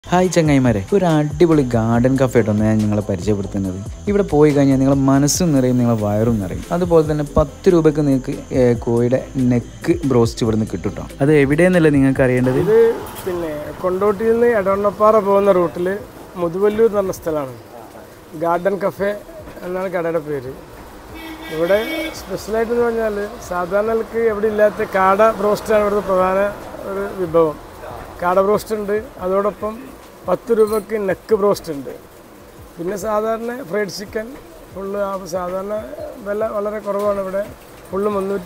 Hi ചങ്ങായിമാരെ, ഒരു അടിപൊളി ഗാർഡൻ കഫേ ആയിട്ടാണ് ഞാൻ നിങ്ങളെ പരിചയപ്പെടുത്തുന്നത്. ഇവിടെ പോയി കഴിഞ്ഞാൽ നിങ്ങളെ മനസ്സും നിറയും, നിങ്ങളെ വയറും നിറയും. അതുപോലെ തന്നെ 10 രൂപയ്ക്ക് നിങ്ങൾക്ക് കോഴിയുടെ നെക്ക് ബ്രോസ്റ്റ് ഇവിടുന്ന് കിട്ടും കേട്ടോ. അത് എവിടെയെന്നല്ലേ നിങ്ങൾക്ക് അറിയേണ്ടത്? ഇത് പിന്നെ കൊണ്ടോട്ടിയിൽ നിന്ന് എടവണ്ണപ്പാറ പോകുന്ന റൂട്ടിൽ മുതുവല്ലൂർ എന്ന് പറഞ്ഞ സ്ഥലമാണ്. ഗാർഡൻ കഫേ എന്നാണ് കടയുടെ പേര്. ഇവിടെ സ്പെഷ്യലായിട്ടെന്ന് പറഞ്ഞാൽ സാധാരണക്ക് എവിടെ ഇല്ലാത്ത കാട ബ്രോസ്റ്റാണ് ഇവിടുത്തെ പ്രധാന ഒരു വിഭവം. കാട ബ്രോസ്റ്റ് ഉണ്ട്, അതോടൊപ്പം 10 രൂപയ്ക്ക് നെക്ക് ബ്രോസ്റ്റ് ഉണ്ട്. പിന്നെ സാധാരണ ഫ്രൈഡ് ചിക്കൻ ഫുള്ള് സാധാരണ വില വളരെ കുറവാണ്. ഇവിടെ ഫുള്ള്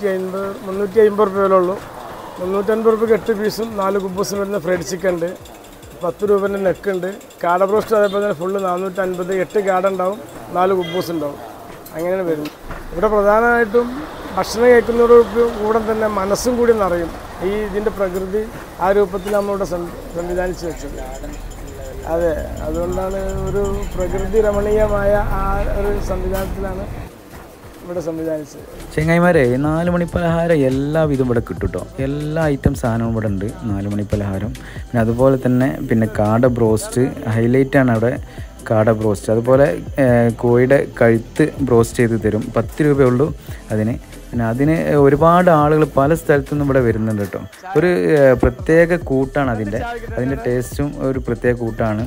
350 രൂപ വിലയുള്ളൂ. 350 രൂപയ്ക്ക് 8 പീസും 4 കുബൂസും വരുന്ന ഫ്രൈഡ് ചിക്കൻ ഉണ്ട്. 10 രൂപേൻ്റെ നെക്ക് ഉണ്ട്. കാട ബ്രോസ്റ്റ് അതേപോലെ തന്നെ ഫുള്ള് 450, 8 കാട ഉണ്ടാവും, 4 കുബൂസ് ഉണ്ടാവും. അങ്ങനെയാണ് വരുന്നത്. ഇവിടെ പ്രധാനമായിട്ടും ഭക്ഷണം കഴിക്കുന്നതോടൊപ്പം കൂടെ തന്നെ മനസ്സും കൂടി നിറയും. ഇതിൻ്റെ പ്രകൃതി ആ രൂപത്തിൽ നമ്മളിവിടെ സംവിധാനിച്ച് വെച്ചത്. അതെ, അതുകൊണ്ടാണ് ഒരു പ്രകൃതി രമണീയമായ ആ ഒരു സംവിധാനത്തിലാണ് ഇവിടെ സംവിധാനിച്ചത്. ചെങ്ങായിമാരെ, 4 മണി പലഹാരം എല്ലാവിധം ഇവിടെ കിട്ടും കേട്ടോ. എല്ലാ ഐറ്റം സാധനവും ഇവിടെ ഉണ്ട്. 4 മണി പലഹാരം, പിന്നെ അതുപോലെ തന്നെ കാട ബ്രോസ്റ്റ് ഹൈലൈറ്റാണ് അവിടെ. കാട ബ്രോസ്റ്റ് അതുപോലെ കോഴിയുടെ കഴുത്ത് ബ്രോസ്റ്റ് ചെയ്ത് തരും. 10 രൂപയുള്ളൂ അതിന്. പിന്നെ അതിന് ഒരുപാട് ആളുകൾ പല സ്ഥലത്തുനിന്നും ഇവിടെ വരുന്നുണ്ട് കേട്ടോ. ഒരു പ്രത്യേക കൂട്ടാണ് അതിൻ്റെ ടേസ്റ്റും ഒരു പ്രത്യേക കൂട്ടാണ്.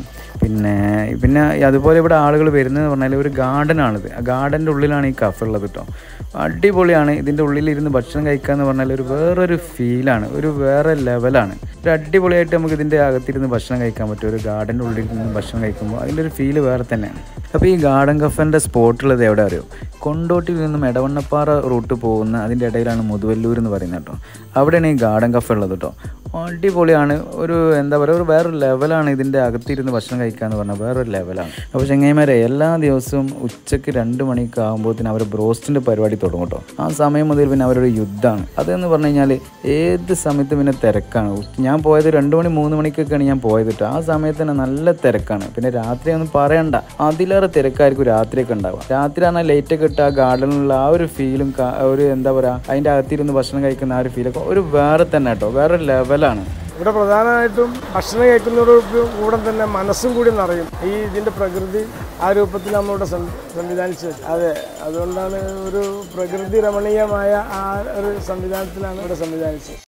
പിന്നെ അതുപോലെ ഇവിടെ ആളുകൾ വരുന്നതെന്ന് പറഞ്ഞാൽ ഒരു ഗാർഡനാണിത്. ആ ഗാർഡൻ്റെ ഉള്ളിലാണ് ഈ കഫേ ഉള്ളത് കേട്ടോ. അടിപൊളിയാണ്. ഇതിൻ്റെ ഉള്ളിലിരുന്ന് ഭക്ഷണം കഴിക്കുക എന്ന് പറഞ്ഞാൽ വേറൊരു ഫീലാണ്, വേറെ ലെവലാണ്. ഒരു അടിപൊളിയായിട്ട് നമുക്ക് ഇതിൻ്റെ അകത്തിരുന്ന് ഭക്ഷണം കഴിക്കാൻ പറ്റും. ഒരു ഗാർഡൻ്റെ ഉള്ളിൽ നിന്ന് ഭക്ഷണം കഴിക്കുമ്പോൾ അതിൻ്റെ ഒരു ഫീല് വേറെ തന്നെയാണ്. അപ്പോൾ ഈ ഗാർഡൻ കഫേൻ്റെ സ്പോട്ടുള്ളത് എവിടെ അറിയോ? കൊണ്ടോട്ടിയിൽ നിന്നും എടവണ്ണപ്പാറ റൂട്ട് പോകുന്ന അതിൻ്റെ ഇടയിലാണ് മുതുവല്ലൂർ എന്ന് പറയുന്നത് കേട്ടോ. അവിടെയാണ് ഈ ഗാർഡൻ കഫേ ഉള്ളത് കേട്ടോ. അടിപൊളിയാണ്. എന്താ പറയുക, വേറൊരു ലെവലാണ്. ഇതിൻ്റെ അകത്തിരുന്ന് ഭക്ഷണം കഴിക്കുക എന്ന് പറഞ്ഞാൽ വേറൊരു ലെവലാണ്. അപ്പോൾ ചങ്ങായിമാരെ, എല്ലാ ദിവസവും ഉച്ചയ്ക്ക് 2 മണിക്ക് ആകുമ്പോഴത്തേന് അവർ ബ്രോസ്റ്റിൻ്റെ പരിപാടി തുടങ്ങും കേട്ടോ. ആ സമയം മുതൽ പിന്നെ അവരൊരു യുദ്ധമാണ്. അതെന്ന് പറഞ്ഞു കഴിഞ്ഞാൽ ഏത് സമയത്ത് പിന്നെ തിരക്കാണ്. ഞാൻ പോയത് 2 മണി 3 മണിക്കൊക്കെയാണ് ഞാൻ പോയത് കേട്ടോ. ആ സമയത്ത് തന്നെ നല്ല തിരക്കാണ്. പിന്നെ രാത്രി ഒന്നും പറയണ്ട, അതിലേറെ തിരക്കായിരിക്കും രാത്രിയൊക്കെ ഉണ്ടാവുക. രാത്രി പറഞ്ഞാൽ ലൈറ്റൊക്കെ ഇട്ട് ആ ഗാർഡനിലുള്ള ആ ഒരു ഫീലും ഒരു എന്താ പറയുക, അതിൻ്റെ അകത്തിരുന്ന് ഭക്ഷണം കഴിക്കുന്ന ആ ഒരു ഫീലൊക്കെ ഒരു വേറെ തന്നെ കേട്ടോ, വേറെ ലെവലാണ്. ഇവിടെ പ്രധാനമായിട്ടും ഭക്ഷണം കഴിക്കുന്നതോടൊപ്പം കൂടെ തന്നെ മനസ്സും കൂടി നിറയും. ഇതിൻ്റെ പ്രകൃതി ആ രൂപത്തിൽ നമ്മളിവിടെ സംവിധാനിച്ച് വെച്ചത്. അതെ, അതുകൊണ്ടാണ് ഒരു പ്രകൃതി രമണീയമായ ആ ഒരു സംവിധാനത്തിലാണ് ഇവിടെ സംവിധാനിച്ചത്.